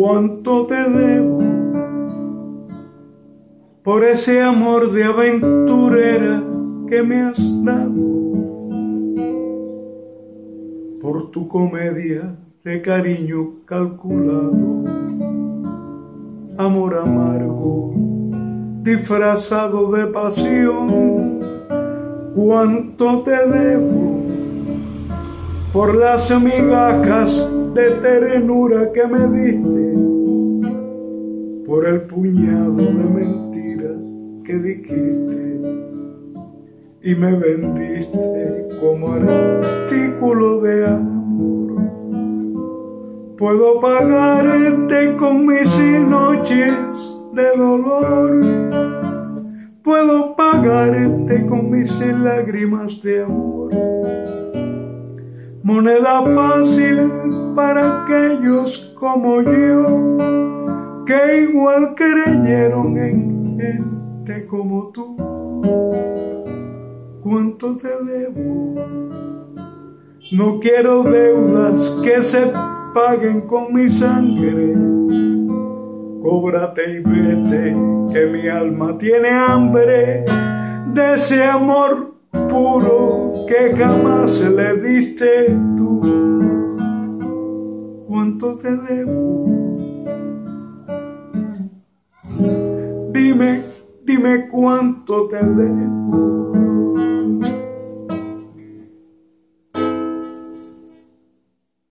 cuánto te debo por ese amor de aventurera que me has dado, por tu comedia de cariño calculado, amor amargo disfrazado de pasión. Cuánto te debo por las migajas de ternura que me diste, por el puñado de mentiras que dijiste y me vendiste como artículo de amor. Puedo pagarte con mis noches de dolor, puedo pagarte con mis lágrimas de amor. Moneda fácil para aquellos como yo, que igual creyeron en gente como tú. ¿Cuánto te debo? No quiero deudas que se paguen con mi sangre. Cóbrate y vete, que mi alma tiene hambre de ese amor puro que jamás le diste tú. ¿Cuánto te debo? Dime cuánto te debo.